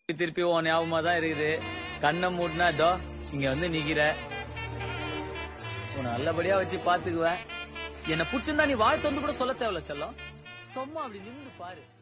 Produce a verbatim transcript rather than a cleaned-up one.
திருப்பி உன் ஞாபகமா தான் இருக்குது. கண்ணை மூடினா இதோ இங்க வந்து நிக்கிற. உன்னை நல்லபடியா வச்சு பாத்துக்குவேன். என்ன புடிச்சிருந்தா நீ வாழ்த்து வந்து கூட சொல்ல தேவையில்ல செல்லம். சும்மா அப்படி நின்று பாரு.